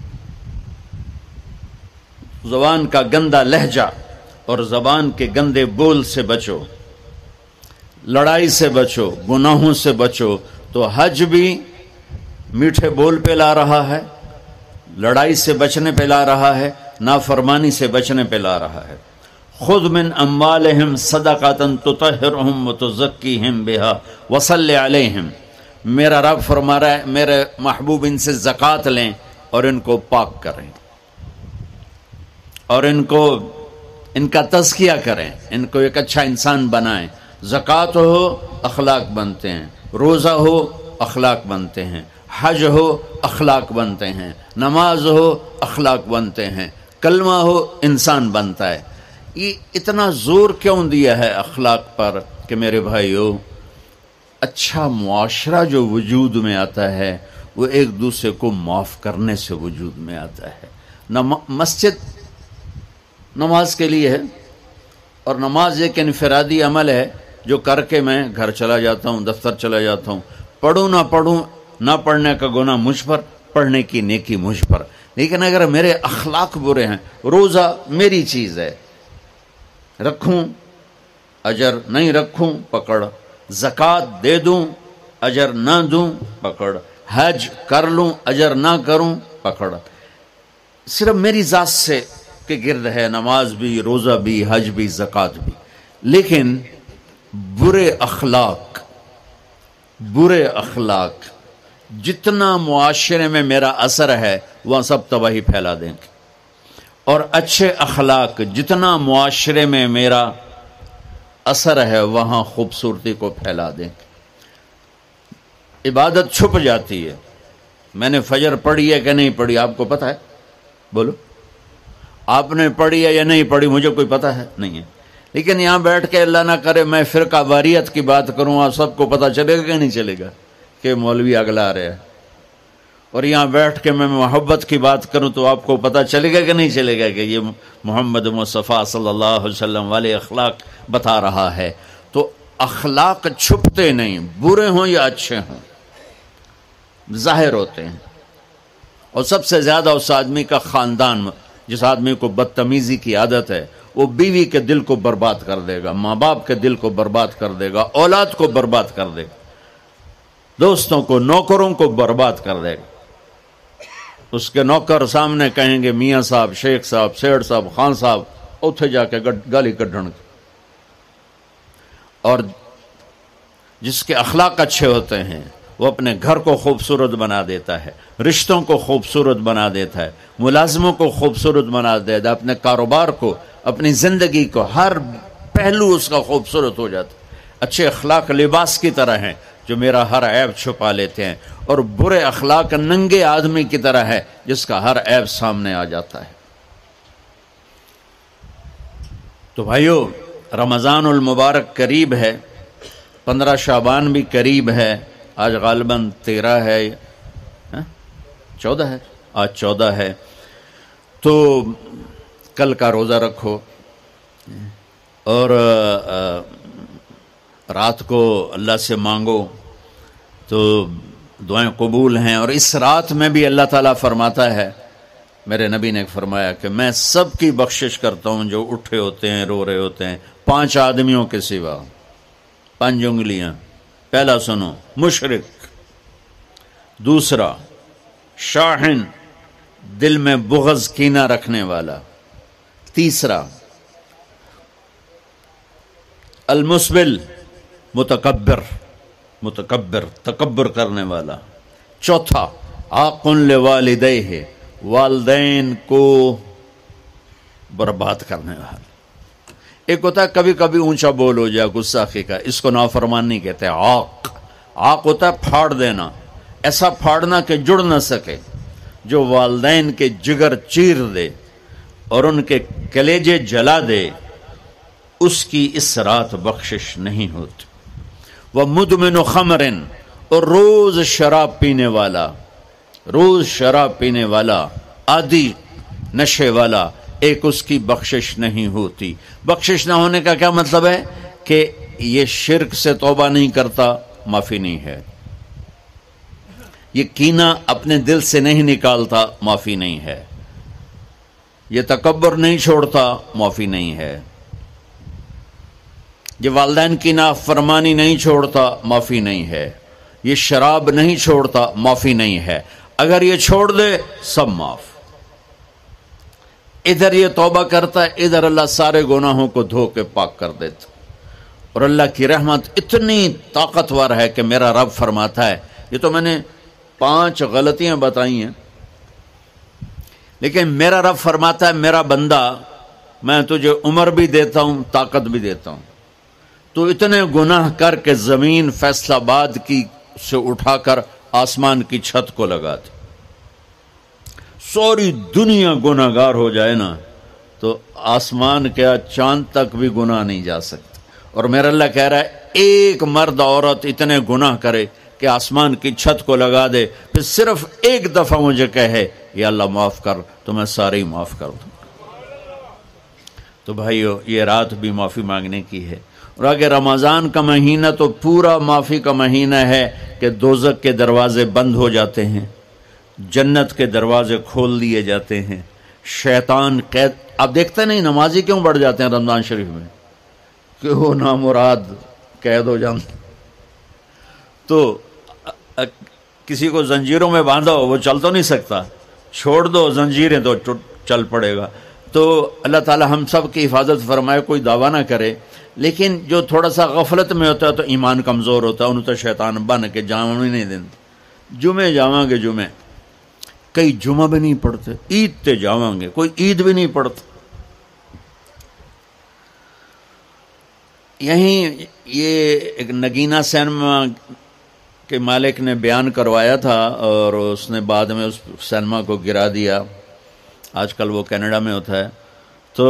زبان کا گندا لہجہ اور زبان کے گندے بول سے بچو، لڑائی سے بچو، گناہوں سے بچو. تو حج بھی میٹھے بول پہ لا رہا ہے، لڑائی سے بچنے پہ لا رہا ہے، نافرمانی سے بچنے پہ لا رہا ہے. خذ من اموالہم صدقۃ تطہرہم وتزکیہم بہا وصلی علیہم. میرا رب فرما رہا ہے میرے محبوب ان سے زکوٰۃ لیں اور ان کو پاک کریں اور ان کا تزکیہ کریں، ان کو ایک اچھا انسان بنائیں. زکوٰۃ ہو اخلاق بنتے ہیں، روزہ ہو اخلاق بنتے ہیں، حج ہو اخلاق بنتے ہیں، نماز ہو اخلاق بنتے ہیں، کلمہ ہو انسان بنتا ہے. یہ اتنا زور کیوں دیا ہے اخلاق پر کہ میرے بھائیو اچھا معاشرہ جو وجود میں آتا ہے وہ ایک دوسرے کو معاف کرنے سے وجود میں آتا ہے. مسجد نماز کے لیے ہے اور نماز ایک انفرادی عمل ہے جو کر کے میں گھر چلا جاتا ہوں، دفتر چلا جاتا ہوں. پڑھوں نہ پڑھوں، نہ پڑھنے کا گناہ مجھ پر، پڑھنے کی نیکی مجھ پر. لیکن اگر میرے اخلاق برے ہیں، روزہ میری چیز ہے، رکھوں اجر، نہیں رکھوں پکڑ، زکوٰۃ دے دوں اجر نہ دوں پکڑ، حج کر لوں اجر نہ کروں پکڑ. صرف میری ذات سے کے گرد ہے نماز بھی، روزہ بھی، حج بھی، زکوٰۃ بھی. لیکن برے اخلاق جتنا معاشرے میں میرا اثر ہے وہاں سب تباہی پھیلا دیں گے، اور اچھے اخلاق جتنا معاشرے میں میرا اثر ہے وہاں خوبصورتی کو پھیلا دیں گے. عبادت چھپ جاتی ہے. میں نے فجر پڑھی ہے کہ نہیں پڑھی آپ کو پتہ ہے؟ بولو، آپ نے پڑھی ہے یا نہیں پڑھی مجھے کوئی پتہ ہے نہیں ہے. لیکن یہاں بیٹھ کے اللہ نہ کرے میں فرقہ واریت کی بات کروں، آپ سب کو پتہ چلے گا کہ نہیں چلے گا کہ مولوی اگلا رہے ہیں. اور یہاں بیٹھ کے میں محبت کی بات کروں تو آپ کو پتہ چلے گا کہ نہیں چلے گا کہ یہ محمد مصطفیٰ صلی اللہ علیہ وسلم والے اخلاق بتا رہا ہے. تو اخلاق چھپتے نہیں، برے ہوں یا اچھے ہوں ظاہر ہوتے ہیں. اور سب سے زیادہ اس آدمی کا خاندان، جس آدمی کو بدتمیزی کی عادت ہے وہ بیوی کے دل کو برباد کر دے گا، ماں باپ کے دل کو برباد کر دے گا، اولاد کو برباد کر دے گا، دوستوں کو، نوکروں کو برباد کر دے گا. اس کے نوکر سامنے کہیں گے میاں صاحب، شیخ صاحب، سیڑ صاحب، خان صاحب، اتھے جا کے گالی کڈھن. اور جس کے اخلاق اچھے ہوتے ہیں وہ اپنے گھر کو خوبصورت بنا دیتا ہے، رشتوں کو خوبصورت بنا دیتا ہے، ملازموں کو خوبصورت بنا دیتا ہے، اپنے کاروبار کو، اپنی زندگی کو، ہر پہلو اس کا خوبصورت ہو جاتا ہے. اچھے اخلاق لباس کی طرح ہیں جو میرا ہر عیب چھپا لیتے ہیں، اور برے اخلاق ننگے آدمی کی طرح ہے جس کا ہر عیب سامنے آ جاتا ہے. تو بھائیو رمضان المبارک قریب ہے، 15 شعبان بھی قریب ہے. آج غالباً 13 ہے، 14 ہے، آج 14 ہے. تو کل کا روزہ رکھو اور رات کو اللہ سے مانگو تو دعائیں قبول ہیں. اور اس رات میں بھی اللہ تعالیٰ فرماتا ہے، میرے نبی نے فرمایا کہ میں سب کی بخشش کرتا ہوں جو اٹھے ہوتے ہیں، رو رہے ہوتے ہیں، 5 آدمیوں کے سوا. 5 انگلیاں. پہلا سنو، مشرک. دوسرا شاحن، دل میں بغض کینہ رکھنے والا. تیسرا المسبل، متکبر، تکبر کرنے والا. چوتھا عاق لوالدیہ، والدین کو برباد کرنے والا. ایک ہوتا ہے کبھی کبھی اونچا بول ہو جائے گستاخی کا، اس کو نافرمانی کہتے ہیں. عاق ہوتا ہے پھاڑ دینا، ایسا پھاڑنا کہ جڑ نہ سکے، جو والدین کے جگر چیر دے اور ان کے کلیجے جلا دے، اس کی اس رات بخشش نہیں ہوتی. وَمُدْمِنُ خَمْرٍ، اور روز شراب پینے والا، عادی نشے والا، ایک اس کی بخشش نہیں ہوتی۔ بخشش نہ ہونے کا کیا مطلب ہے؟ کہ یہ شرک سے توبہ نہیں کرتا، معافی نہیں ہے، یہ کینہ اپنے دل سے نہیں نکالتا، معافی نہیں ہے، یہ تکبر نہیں چھوڑتا، معافی نہیں ہے، یہ والدین کی نافرمانی نہیں چھوڑتا، معافی نہیں ہے، یہ شراب نہیں چھوڑتا، معافی نہیں ہے۔ اگر یہ چھوڑ دے سب معاف۔ ادھر یہ توبہ کرتا ہے، ادھر اللہ سارے گناہوں کو دھو کے پاک کر دیتا۔ اور اللہ کی رحمت اتنی طاقتور ہے کہ میرا رب فرماتا ہے، یہ تو میں نے 5 غلطیاں بتائی ہیں، لیکن میرا رب فرماتا ہے میرا بندہ میں تجھے عمر بھی دیتا ہوں، طاقت بھی دیتا ہوں، تو اتنے گناہ کر کے زمین فیصل آباد کی سے اٹھا کر آسمان کی چھت کو لگا دے، سوری دنیا گناہ گار ہو جائے نا تو آسمان کیا چاند تک بھی گناہ نہیں جا سکتے۔ اور میرا اللہ کہہ رہا ہے ایک مرد عورت اتنے گناہ کرے کہ آسمان کی چھت کو لگا دے، پھر صرف ایک دفعہ مجھے کہے یا اللہ معاف کر، تو میں سارے ہی معاف کر دوں۔ تو بھائیو یہ رات بھی معافی مانگنے کی ہے۔ اور اگر رمضان کا مہینہ تو پورا معافی کا مہینہ ہے کہ دوزخ کے دروازے بند ہو جاتے ہیں، جنت کے دروازے کھول دیے جاتے ہیں، شیطان قید۔ آپ دیکھتے نہیں نمازی کیوں بڑھ جاتے ہیں رمضان شریف میں؟ کہ وہ نامراد قید ہو جاتے، تو کسی کو زنجیروں میں باندھو وہ چل تو نہیں سکتا، چھوڑ دو زنجیریں تو چل پڑے گا۔ تو اللہ تعالی ہم سب کی حفاظت فرمائے، کوئی دعویٰ نہ کرے، لیکن جو تھوڑا سا غفلت میں ہوتا ہے تو ایمان کمزور ہوتا ہے، انہوں تو شیطان بن کے جامع نہیں دیتے۔ جمعے جاواں گے، جمعے کئی جمعہ بھی نہیں پڑھتے، عید تے جاواں گے، کوئی عید بھی نہیں پڑھتا۔ یہیں یہ ایک نگینہ سینما کے مالک نے بیان کروایا تھا اور اس نے بعد میں اس سینما کو گرا دیا، آج کل وہ کینیڈا میں ہوتا ہے۔ تو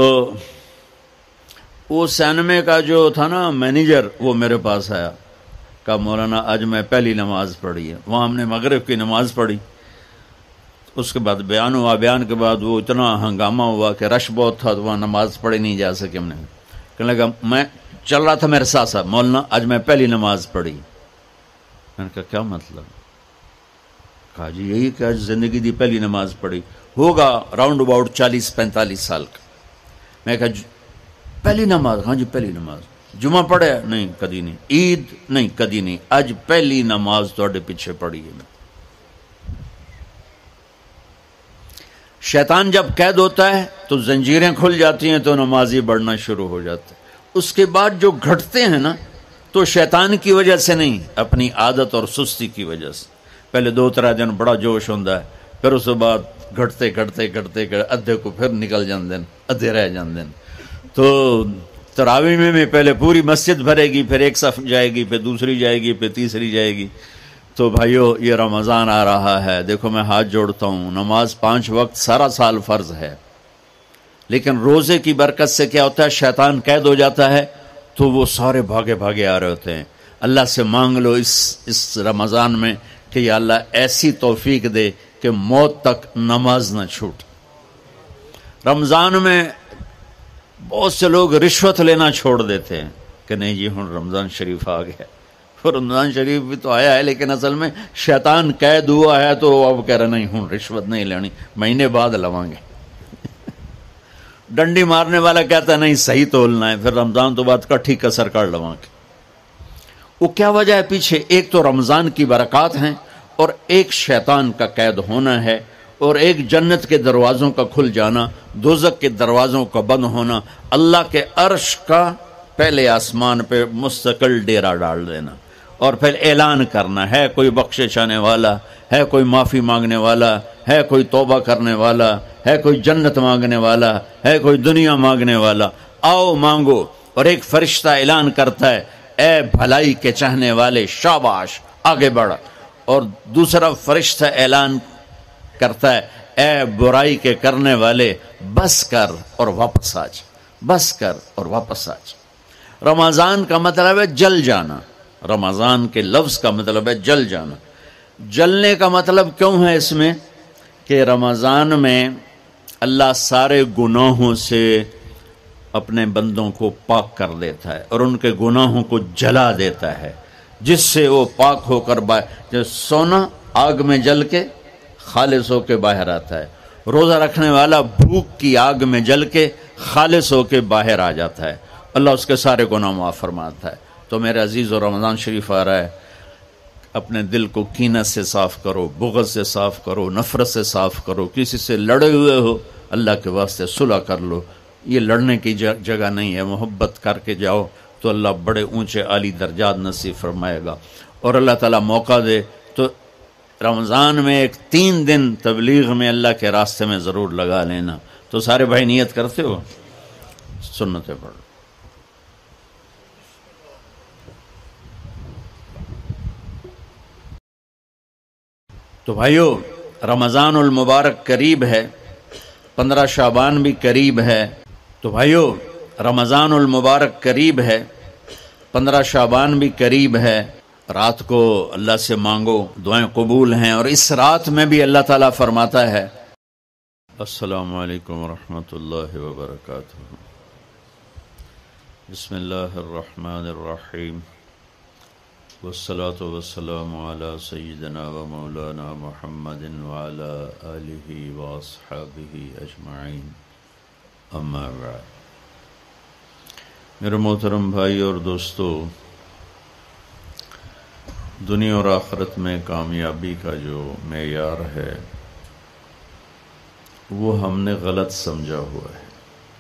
وہ سینمے کا جو تھا نا مینیجر، وہ میرے پاس آیا، کہا مولانا آج میں پہلی نماز پڑھی ہے۔ وہاں ہم نے مغرب کی نماز پڑھی، اس کے بعد بیان ہوا، بیان کے بعد وہ اتنا ہنگامہ ہوا کہ رش بہت تھا تو وہاں نماز پڑھی نہیں جا سکے۔ ہم نے کہنے لگا، میں چل رہا تھا میرے ساتھ ساتھ، مولانا آج میں پہلی نماز پڑھی۔ میں نے کہا کیا مطلب؟ کہا جی یہی کہ آج زندگی دی پہلی نماز پڑھی، ہوگا راؤنڈ اباؤٹ 40-45 سال کا۔ میں کہا پہلی نماز؟ ہاں جی پہلی نماز۔ جمعہ پڑھے؟ نہیں کدی نہیں۔ عید؟ نہیں کدی نہیں، آج پہلی نماز تواڈے پیچھے پڑھی ہے۔ شیطان جب قید ہوتا ہے تو زنجیریں کھل جاتی ہیں تو نمازی بڑھنا شروع ہو جاتے ہیں۔ اس کے بعد جو گھٹتے ہیں نا تو شیطان کی وجہ سے نہیں، اپنی عادت اور سستی کی وجہ سے۔ پہلے 2-3 دن بڑا جوش ہوتا ہے، پھر اس کے بعد گھٹتے ادھے کو پھر نکل جاندے ہیں، ادھے رہ جاندے ہیں۔ تو تراویح میں بھی پہلے پوری مسجد بھرے گی، پھر ایک صف جائے گی، پھر دوسری جائے گی، پھر تیسری جائے گی۔ تو بھائیو یہ رمضان آ رہا ہے، دیکھو میں ہاتھ جوڑتا ہوں، نماز 5 وقت سارا سال فرض ہے، لیکن روزے کی برکت سے کیا ہوتا ہے، شیطان قید ہو جاتا ہے تو وہ سارے بھاگے آ رہے ہوتے ہیں۔ اللہ سے مانگ لو اس رمضان میں کہ یا اللہ ایسی توفیق دے کہ موت تک نماز نہ چھوٹ۔ رمضان میں بہت سے لوگ رشوت لینا چھوڑ دیتے ہیں کہ نہیں جی ہن رمضان شریف آ گیا۔ رمضان شریف بھی تو آیا ہے، لیکن اصل میں شیطان قید ہوا ہے تو اب کہہ رہے نہیں ہن رشوت نہیں لینی، مہینے بعد لواں گے۔ ڈنڈی مارنے والا کہتا ہے نہیں صحیح تولنا ہے، پھر رمضان تو بعد کٹھی کسر کر لواں گے۔ وہ کیا وجہ ہے پیچھے؟ ایک تو رمضان کی برکات ہیں، اور ایک شیطان کا قید ہونا ہے، اور ایک جنت کے دروازوں کا کھل جانا، دوزخ کے دروازوں کا بند ہونا، اللہ کے عرش کا پہلے آسمان پہ مستقل ڈیرا ڈال دینا، اور پھر اعلان کرنا ہے کوئی بخشش آنے والا ہے، کوئی معافی مانگنے والا ہے، کوئی توبہ کرنے والا ہے، کوئی جنت مانگنے والا ہے، کوئی دنیا مانگنے والا، آؤ مانگو۔ اور ایک فرشتہ اعلان کرتا ہے اے بھلائی کے چاہنے والے شاباش آگے بڑھ، اور دوسرا فرشتہ اعلان کرتا ہے اے برائی کے کرنے والے بس کر اور واپس آ جا، بس کر اور واپس آ جا۔ رمضان کا مطلب ہے جل جانا، رمضان کے لفظ کا مطلب ہے جل جانا۔ جلنے کا مطلب کیوں ہے اس میں کہ رمضان میں اللہ سارے گناہوں سے اپنے بندوں کو پاک کر دیتا ہے اور ان کے گناہوں کو جلا دیتا ہے، جس سے وہ پاک ہو کر جو سونا آگ میں جل کے خالص ہو کے باہر آتا ہے، روزہ رکھنے والا بھوک کی آگ میں جل کے خالص ہو کے باہر آ جاتا ہے، اللہ اس کے سارے گناہ معاف فرماتا ہے۔ تو میرے عزیز، اور رمضان شریف آ رہا ہے، اپنے دل کو کینت سے صاف کرو، بغض سے صاف کرو، نفرت سے صاف کرو، کسی سے لڑے ہوئے ہو اللہ کے واسطے صلح کر لو، یہ لڑنے کی جگہ نہیں ہے، محبت کر کے جاؤ تو اللہ بڑے اونچے عالی درجات نصیب فرمائے گا۔ اور اللہ تعالیٰ موقع دے تو رمضان میں ایک 3 دن تبلیغ میں اللہ کے راستے میں ضرور لگا لینا۔ تو سارے بھائی نیت کرتے ہو؟ سنتیں پڑھ۔ تو بھائیو، رمضان المبارک قریب ہے، 15 شعبان بھی قریب ہے۔ تو بھائیو، رمضان المبارک قریب ہے، 15 شعبان بھی قریب ہے۔ رات کو اللہ سے مانگو، دعائیں قبول ہیں، اور اس رات میں بھی اللہ تعالیٰ فرماتا ہے۔ السلام علیکم ورحمۃ اللہ وبرکاتہ۔ بسم اللہ الرحمن الرحیم، والصلاة والسلام علی سیدنا و مولانا محمد وعلی آلہ واصحابہ اجمعین، اما بعد۔ میرے محترم بھائی اور دوستو، دنیا اور آخرت میں کامیابی کا جو معیار ہے وہ ہم نے غلط سمجھا ہوا ہے۔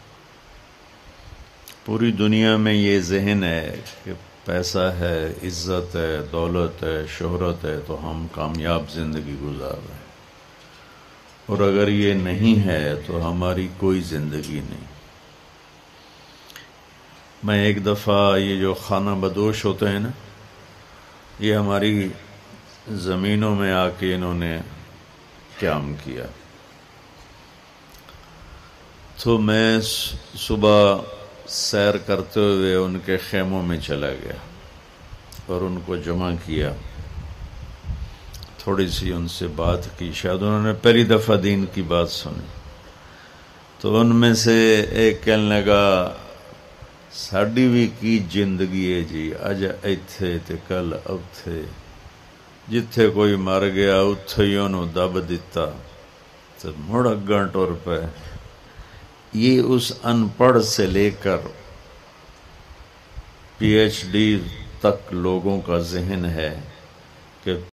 پوری دنیا میں یہ ذہن ہے کہ پیسہ ہے، عزت ہے، دولت ہے، شہرت ہے تو ہم کامیاب زندگی گزار رہے ہیں، اور اگر یہ نہیں ہے تو ہماری کوئی زندگی نہیں۔ میں ایک دفعہ، یہ جو خانہ بدوش ہوتے ہیں نا، یہ ہماری زمینوں میں آ کے انہوں نے قیام کیا، تو میں صبح سیر کرتے ہوئے ان کے خیموں میں چلا گیا اور ان کو جمع کیا، تھوڑی سی ان سے بات کی، شاید انہوں نے پہلی دفعہ دین کی بات سنی۔ تو ان میں سے ایک کہنے لگا، ساڈی بھی کی زندگی ہے جی، اج ایتھے تے کل اوتھے، جتھے کوئی مر گیا اتھے ہی انہوں دب دیتا تے مڑ اگاں ٹر پے۔ یہ اس ان پڑھ سے لے کر پی ایچ ڈی تک لوگوں کا ذہن ہے کہ